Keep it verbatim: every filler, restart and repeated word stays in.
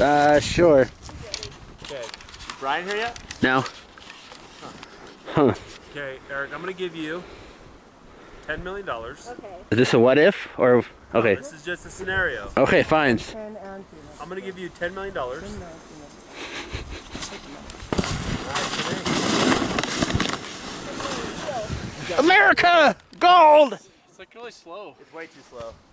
Uh, sure. Okay. Brian here yet? No. Huh. Okay, Eric, I'm gonna give you ten million dollars. Okay. Is this a what if or okay? No, this is just a scenario. Okay, fine. I'm gonna give you ten million dollars. America, gold. It's like really slow. It's way too slow.